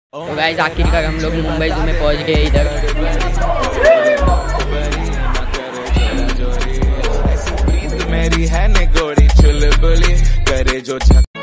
तो गाइस आखिरकार हम लोग मुंबई ज़ू में पहुंच गए इधर। मेरी है ने गोरी चुलबुली करे जो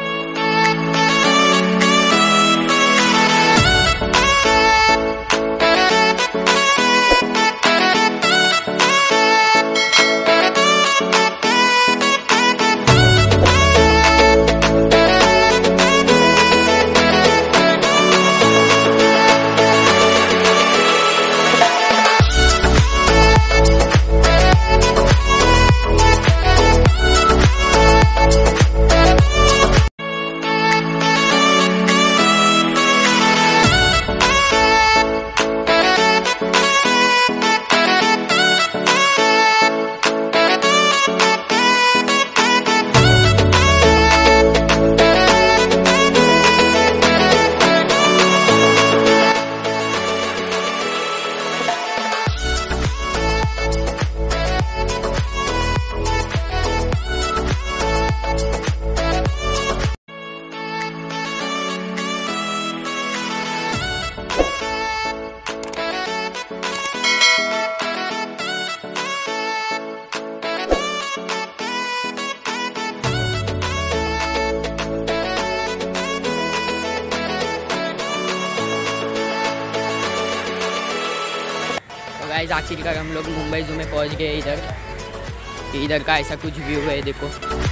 गाइस आखिरकार हम लोग मुंबई ज़ू में पहुंच गए इधर का ऐसा कुछ व्यू है देखो।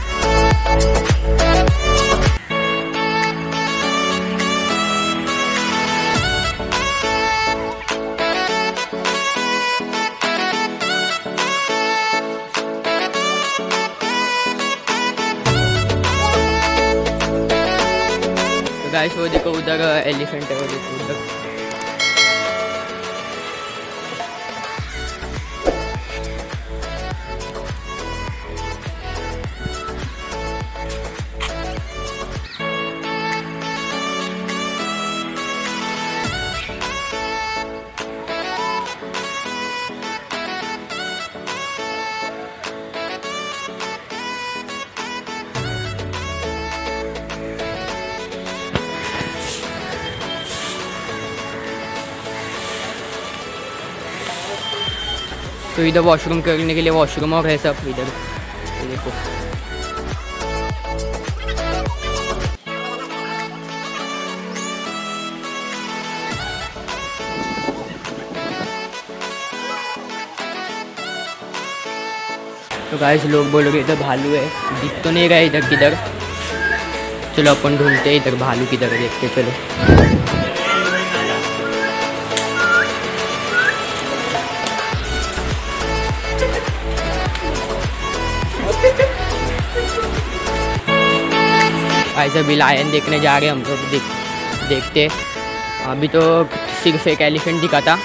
तो गाइस वो देखो उधर एलिफेंट है, वो देखो उधर। तो इधर वॉशरूम करने के लिए वॉशरूम और है सब इधर, ये देखो। तो गाइस लोग बोल रहे इधर भालू है, दिख तो नहीं रहा है इधर किधर। चलो अपन ढूंढते हैं इधर भालू किधर है, देखते चलो। ऐसे भी लायन देखने जा रहे हैं हम लोग, देखते। अभी तो सिर्फ एक एलिफेंट दिखा था।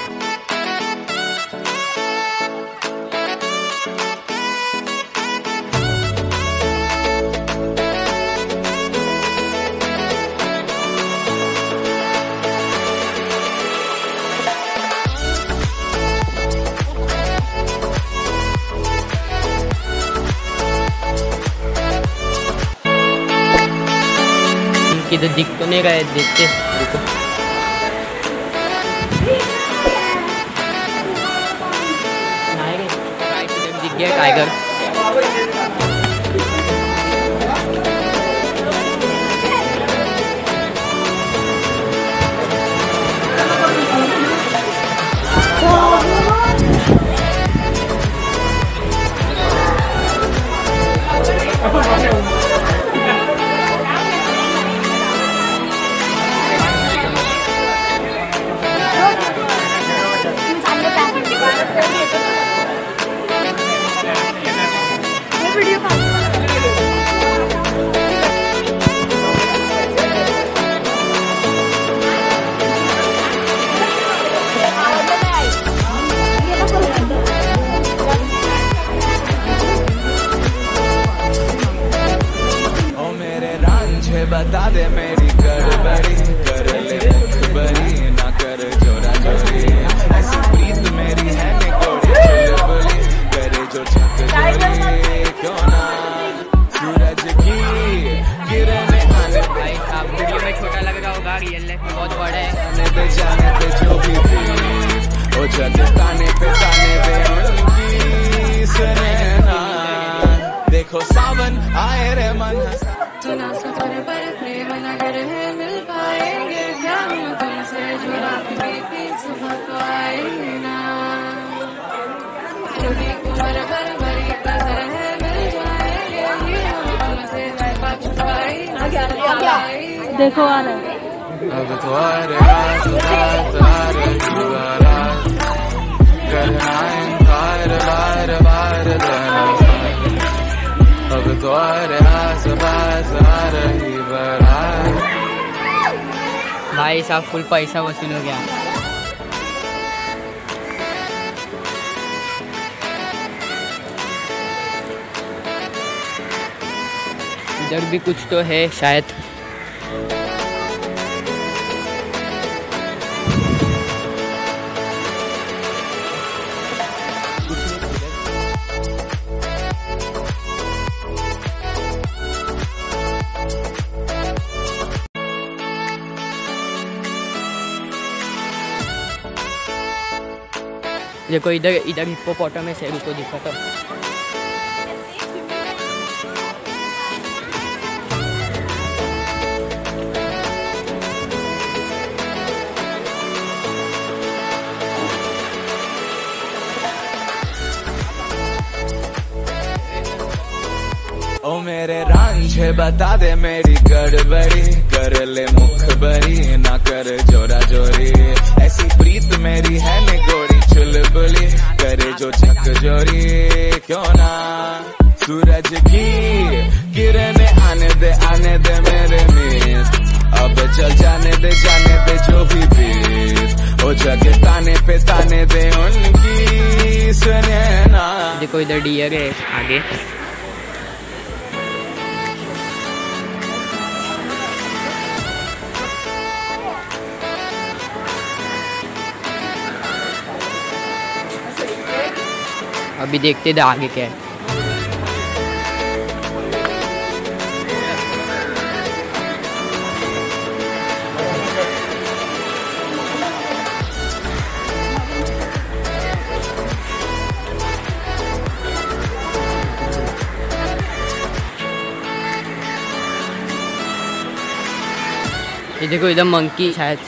किधर दिख तो नहीं रहा है, देखते देखो। दिख गया टाइगर। जाने दे जो भी बीत, ओ जग ताने पे ताने दे उनकी सुने ना। देखो सावन आए रे मन सुना सफर पर प्रेम नगर है, मिल पाएंगे क्या हम तुमसे जुड़ा बीती सुबह तो आएंगे ना। छोटी उम्र भर भरी कदर है, मिल जाएंगे ये हम तुमसे छुपाई। देखो आ रहा है अब तो आ रही बारात, करना इनकार बार बार देना। अब तो आ रही बारात। भाई साहब फुल पैसा वसूल हो गया। इधर भी कुछ तो है शायद। देखो इधर इधर हिप्पोपोटामस है, रुको दिखा तो। ओ मेरे रांझे बता दे मेरी गड़बड़ी, कर ले मुखबरी ना कर जोरा जोरी। ऐसी प्रीत मेरी है निगोरी चुलबुली, करे जो झक जोरी क्यों ना। सूरज की किरणें आने दे मेरे मीत, अब चल जाने दे जो भी बीत, ओ जग ताने पे ताने दे उनकी सुने ना। देखो इधर डियर है आगे। अभी देखते थे आगे क्या है। ये देखो इधर मंकी शायद।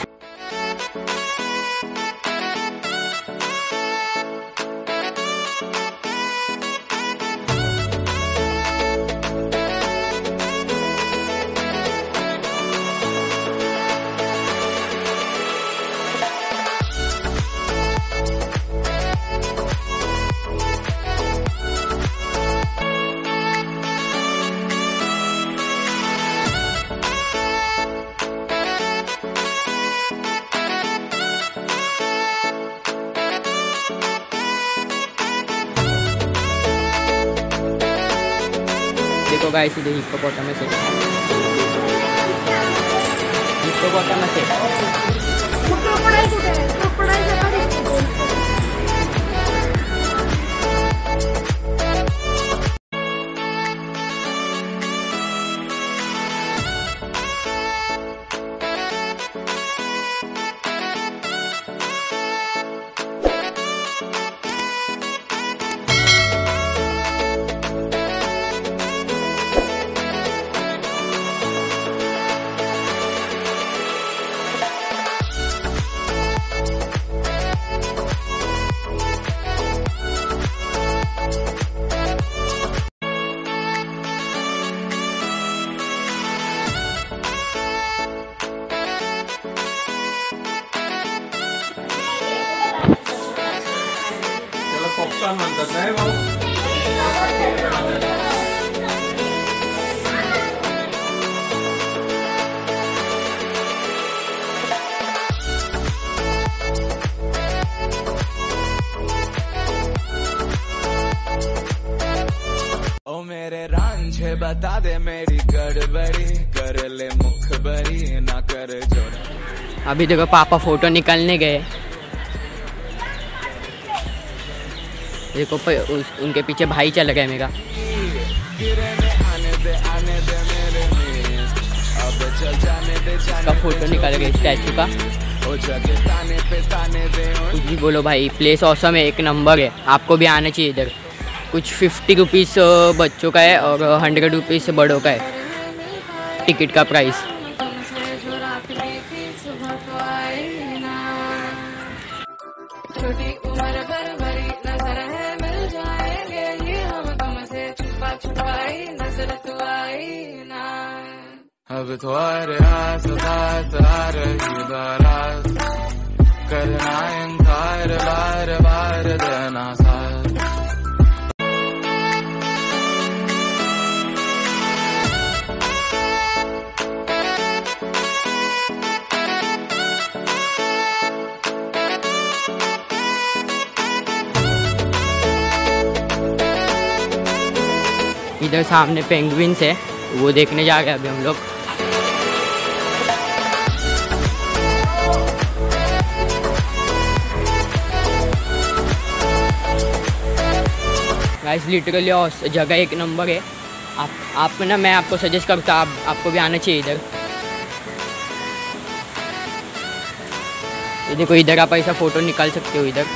देखो गाइस इधर हिप्पोपोटामस है। हिप्पोपोटामस है। पॉपकॉर्न म्हणतात नाही भाऊ। ओ मेरे रांझे बता दे मेरी गड़बड़ी, कर ले मुखबरी ना कर जोरा। अभी देखो पापा फोटो निकालने गए। देखो उनके पीछे भाई चल गया मेरा। इसका फोटो निकाल गया स्टैचू का। ओ जगह ताने पे ताने दे कुछ भी बोलो भाई, प्लेस ऑसम है, एक नंबर है, आपको भी आना चाहिए इधर। कुछ 50 रुपीज़ बच्चों का है और 100 रुपीज़ बड़ों का है टिकट का प्राइस। तुमसे जो रात बीती सुबह तो आई ना, छोटी उम्र भर भरी नजर है मिल जाएंगे ये हम तुमसे छुपा छुपाई नजर तो आई ना। अब तो आ रही बारात, करना इनकार बार बार देना साथ। इधर सामने पेंगुइन्स है, वो देखने जा रहे हैं अभी हम लोग। गाइस लिटरली जगह एक नंबर है। आप ना, मैं आपको सजेस्ट करता आपको भी आना चाहिए इधर। ये देखो, इधर आप ऐसा फ़ोटो निकाल सकते हो इधर।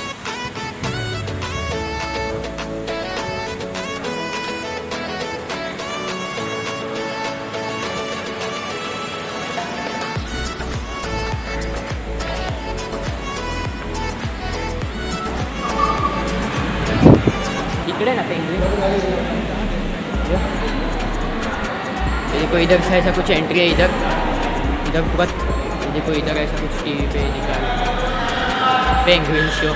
इकडे ना पेंगुइन, देखो इधर से ऐसा कुछ एंट्री है इधर पूरा। देखो इधर ऐसा कुछ टीवी पे निकाल पेंगुइन शो।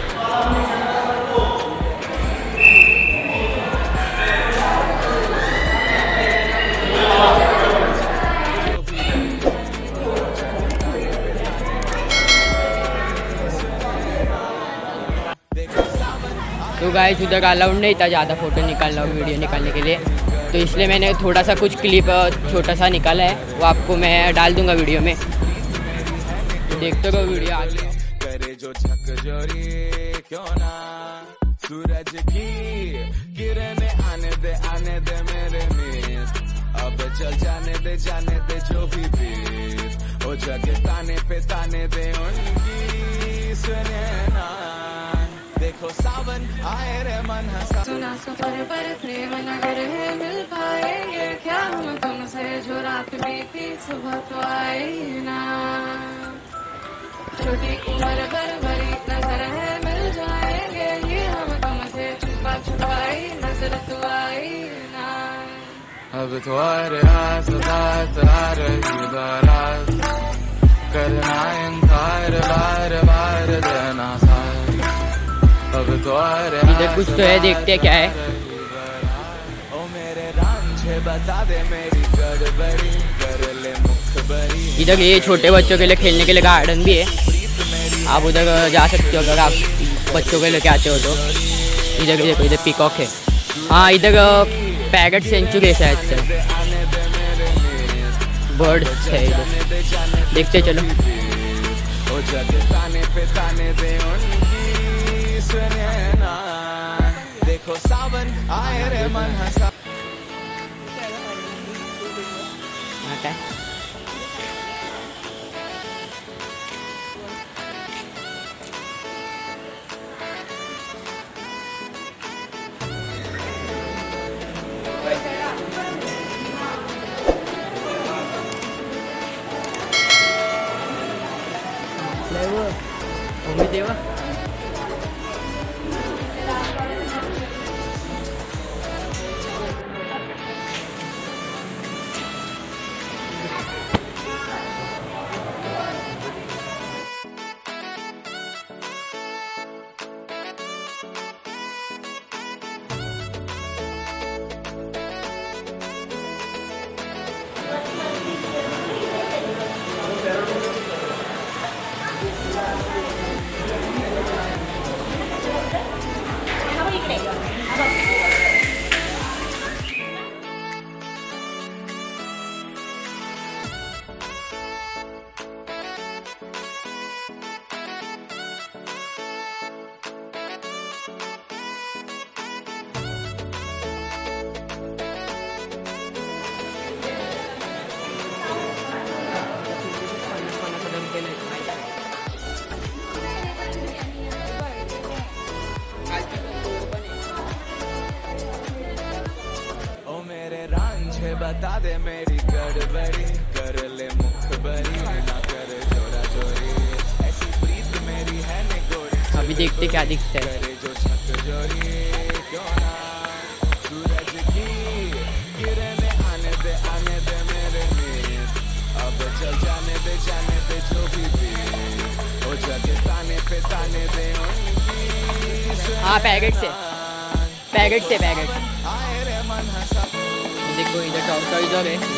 तो गाइस उधर अलाउड नहीं था ज़्यादा फ़ोटो निकालना और वीडियो निकालने के लिए, तो इसलिए मैंने थोड़ा सा कुछ क्लिप छोटा सा निकाला है, वो आपको मैं डाल दूंगा वीडियो में, तो देखते रहो वीडियो आगे। करे जो झकझोरी क्यों ना, सूरज की किरणें आने दे मेरे मीत, अब चल जाने दे जो भी बीत, ओ जगह ताने पे ताने दे उनकी सुने ना, देखो सावन आए रे मन हंसा। सुना सफर पर प्रेम नगर है मिल पाएंगे क्या हम तुमसे जो रात बीती सुबह तो आई ना, छोटी उम्र भर भरी नजर है मिल जाएंगे ये हम तुमसे छुपा छुपाई नजर तो आई ना। अब तो आ रही बारात, करना इनकार बार बार देना साथ। अब तो इधर कुछ तो है, देखते हैं क्या है। ओ मेरे रांझे बता दे मेरी गड़बड़ी, कर ले मुखबरी। इधर ये छोटे बच्चों के लिए खेलने के लिए गार्डन भी है, आप उधर जा सकते हो अगर आप बच्चों के लेके आते हो तो। इधर देखो, इधर पीकॉक है, हाँ इधर पैरेट सेंचुरी है शायद से, बर्ड्स है इधर, देखते चलो। ओ जगह ताने पे ताने दे उनकी सुने ना, देखो सावन आए रे मन हंसा। हाँ क्या है? देवा बता दे मेरी गड़बड़ी, कर ले मुखबरी ना कर जोरा जोरी, ऐसी प्रीत मेरी है निगोरी। अभी देखते क्या दिखता है। करे जो छत जोरी क्यों ना सूरज की किरणें आने दे मेरे नींद, अब चल जाने दे जो भी बीत, ओ जग ताने पे ताने दे उनकी। हाँ पैकेट से पैकेट। आए रे मन हंसा। देखो इधर टॉर्टोइजर है।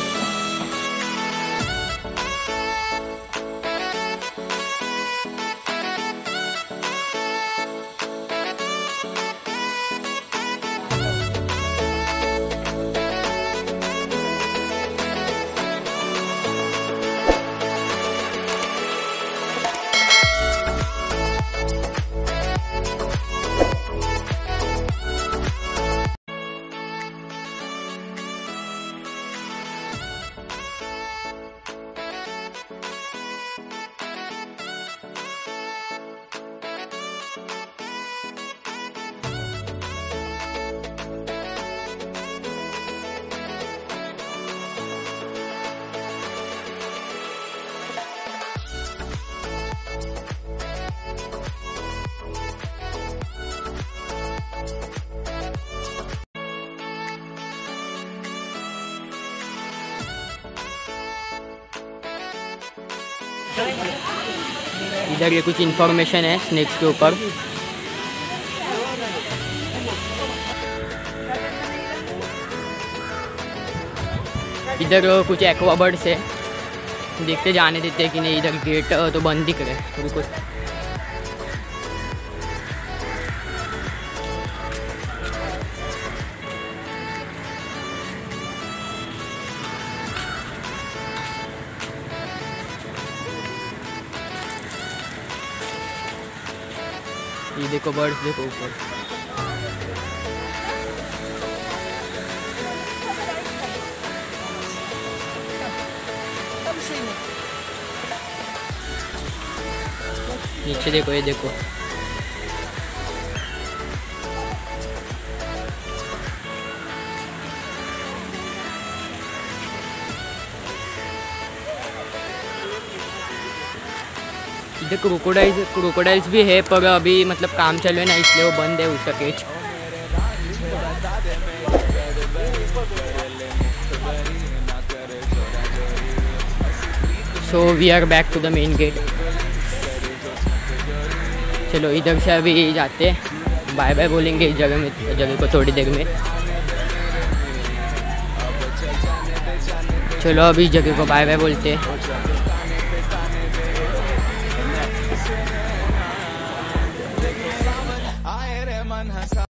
इधर ये कुछ इन्फॉर्मेशन है स्नेक्स के ऊपर। इधर कुछ एक्वाबर्ड्स है, देखते जाने देते हैं कि नहीं। इधर गेट तो बंद दिख रहा है। रुको ये देखो बर्ड्स देखो ऊपर। नीचे देखो, ये देखो। इधर क्रोकोडाइल्स भी है, पर अभी मतलब काम चल रहा है ना, इसलिए वो बंद है उसका cage. So we are back to the main gate. चलो इधर से अभी जाते हैं, बाय बाय बोलेंगे इस जगह को थोड़ी देर में। चलो अभी जगह को बाय बाय बोलते हैं। आए रे मन हंसा।